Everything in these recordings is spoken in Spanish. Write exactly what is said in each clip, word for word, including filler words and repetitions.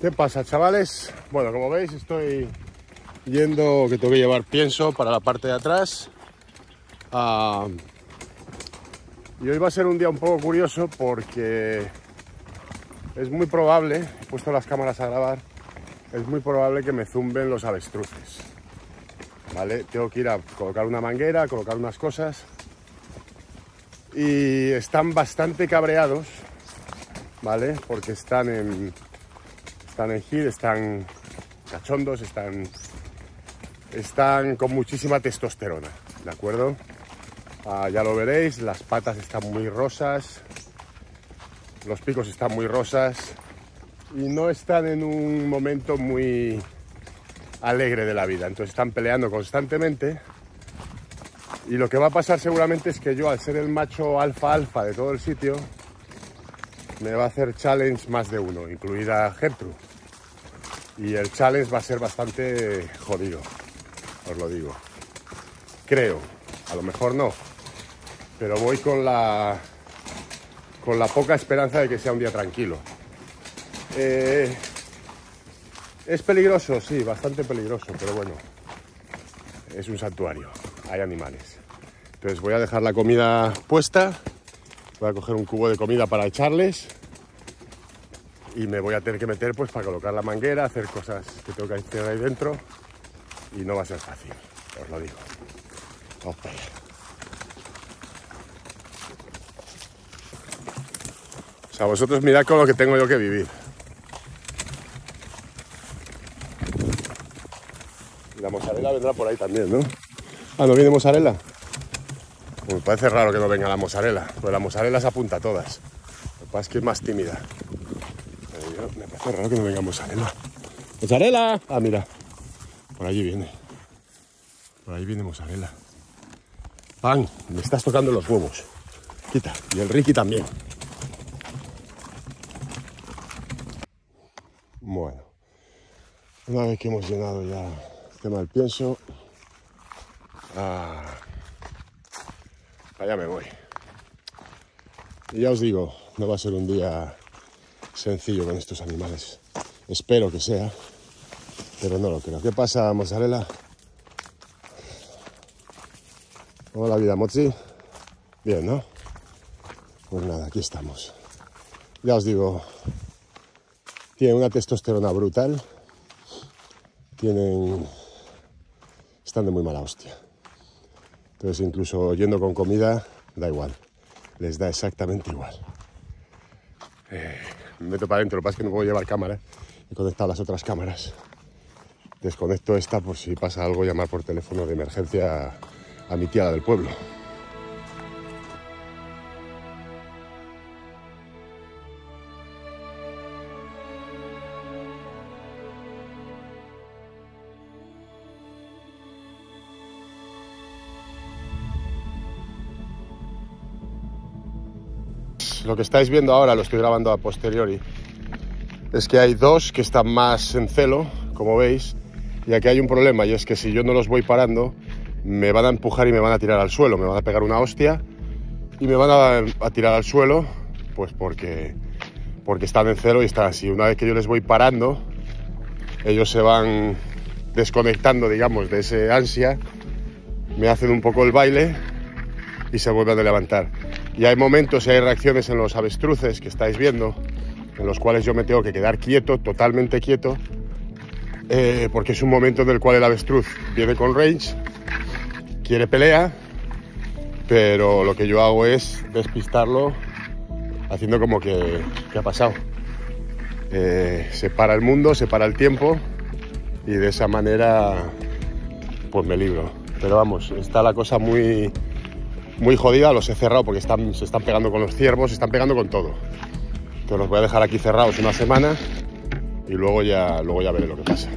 ¿Qué pasa, chavales? Bueno, como veis estoy yendo, que tengo que llevar pienso para la parte de atrás. Uh, y hoy va a ser un día un poco curioso porque es muy probable, he puesto las cámaras a grabar, es muy probable que me zumben los avestruces. ¿Vale? Tengo que ir a colocar una manguera, a colocar unas cosas. Y están bastante cabreados, ¿vale? Porque están en... Están en hit, están cachondos, están, están con muchísima testosterona, ¿de acuerdo? Ah, ya lo veréis, las patas están muy rosas, los picos están muy rosas y no están en un momento muy alegre de la vida. Entonces están peleando constantemente y lo que va a pasar seguramente es que yo, al ser el macho alfa alfa de todo el sitio, me va a hacer challenge más de uno, incluida Gertrude. Y el challenge va a ser bastante jodido, os lo digo. Creo, a lo mejor no, pero voy con la, con la poca esperanza de que sea un día tranquilo. Eh, es peligroso, sí, bastante peligroso, pero bueno, es un santuario, hay animales. Entonces voy a dejar la comida puesta. Voy a coger un cubo de comida para echarles y me voy a tener que meter pues para colocar la manguera, hacer cosas que tengo que hacer ahí dentro y no va a ser fácil, os lo digo. Vamos para allá. O sea, vosotros mirad con lo que tengo yo que vivir. Y la mozzarella vendrá por ahí también, ¿no? Ah, ¿no viene mozzarella? Me parece raro que no venga la mozzarella, porque la mozzarella se apunta a todas. Lo que pasa es que es más tímida. Pero yo, me parece raro que no venga mozzarella. ¡Mozzarella! Ah, mira. Por allí viene. Por ahí viene mozzarella. Pan, me estás tocando los huevos. Quita. Y el Ricky también. Bueno. Una vez que hemos llenado ya el tema del pienso, ah, allá me voy. Y ya os digo, no va a ser un día sencillo con estos animales. Espero que sea, pero no lo creo. ¿Qué pasa, mozzarella? Hola, vida, Mochi. Bien, ¿no? Pues nada, aquí estamos. Ya os digo, tienen una testosterona brutal. Tienen... Están de muy mala hostia. Entonces, incluso yendo con comida, da igual. Les da exactamente igual. Eh, me meto para adentro, lo que pasa es que no puedo llevar cámara. He conectado las otras cámaras. Desconecto esta por si pasa algo, llamar por teléfono de emergencia a, a mi tía del pueblo. Lo que estáis viendo ahora, lo estoy grabando a posteriori, es que hay dos que están más en celo, como veis, y aquí hay un problema, y es que si yo no los voy parando, me van a empujar y me van a tirar al suelo, me van a pegar una hostia y me van a, a tirar al suelo, pues porque, porque están en celo y están así. Una vez que yo les voy parando, ellos se van desconectando, digamos, de ese ansia, me hacen un poco el baile y se vuelven a levantar. Y hay momentos y hay reacciones en los avestruces que estáis viendo, en los cuales yo me tengo que quedar quieto, totalmente quieto, eh, porque es un momento en el cual el avestruz viene con range, quiere pelea, pero lo que yo hago es despistarlo haciendo como que, que ha pasado. Eh, se para el mundo, se para el tiempo y de esa manera pues me libro. Pero vamos, está la cosa muy... muy jodida, los he cerrado porque están, se están pegando con los ciervos, se están pegando con todo. Entonces los voy a dejar aquí cerrados una semana y luego ya, luego ya veré lo que pasa.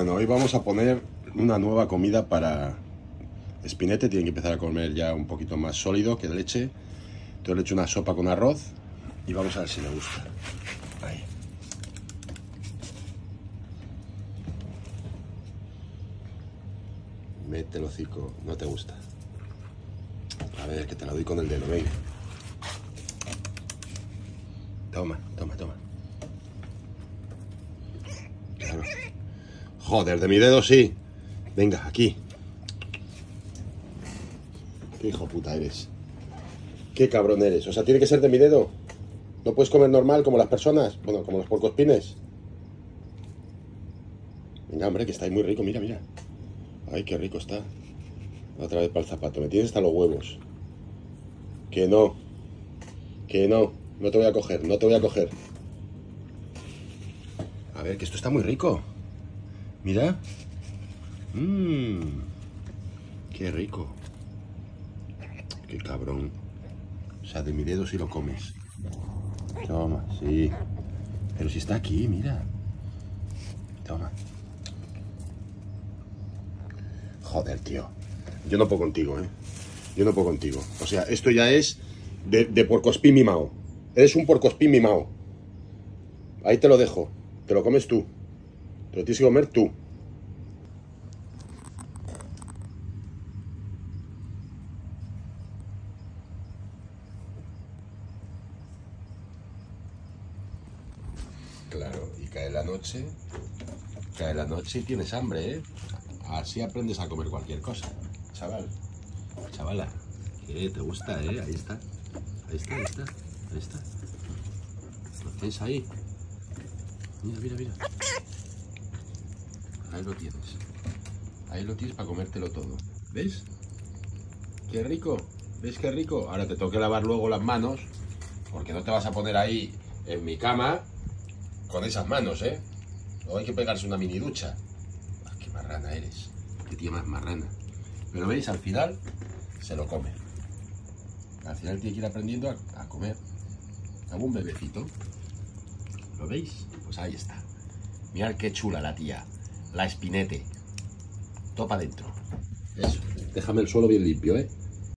Bueno, hoy vamos a poner una nueva comida para Spinete. Tiene que empezar a comer ya un poquito más sólido que leche. Entonces le he hecho una sopa con arroz y vamos a ver si le gusta. Ahí. Mete el hocico, no te gusta. A ver, que te la doy con el dedo, venga. Toma, toma, toma. Claro. Joder, de mi dedo sí. Venga, aquí. Qué hijo puta eres. Qué cabrón eres. O sea, tiene que ser de mi dedo. ¿No puedes comer normal como las personas? Bueno, como los puercoespines. Venga, hombre, que está ahí muy rico, mira, mira. Ay, qué rico está. Otra vez para el zapato. Me tienes hasta los huevos. Que no. Que no. No te voy a coger, no te voy a coger. A ver, que esto está muy rico. Mira. Mmm. Qué rico. Qué cabrón. O sea, de mi dedo si lo comes. Toma, sí. Pero si está aquí, mira. Toma. Joder, tío. Yo no puedo contigo, ¿eh? Yo no puedo contigo. O sea, esto ya es de, de puercoespín mimao. Eres un puercoespín mimao. Ahí te lo dejo. Te lo comes tú. Te lo tienes que comer tú. Claro, y cae la noche. Cae la noche y tienes hambre, ¿eh? Así aprendes a comer cualquier cosa, chaval. Chavala. ¿Qué? ¿Te gusta, eh? Ahí está. Ahí está, ahí está. Ahí está. ¿Lo tienes ahí? Mira, mira, mira. Ahí lo tienes. Ahí lo tienes para comértelo todo. ¿Ves? Qué rico. ¿Ves qué rico? Ahora te tengo que lavar luego las manos, porque no te vas a poner ahí en mi cama con esas manos, ¿eh? O hay que pegarse una mini ducha. Ah, qué marrana eres. Qué tía más marrana. Pero veis, al final se lo come. Al final tiene que ir aprendiendo a, a comer. Como un bebecito. ¿Lo veis? Pues ahí está. Mirad qué chula la tía. La Spinete. Topa dentro. Eso. Déjame el suelo bien limpio, ¿eh?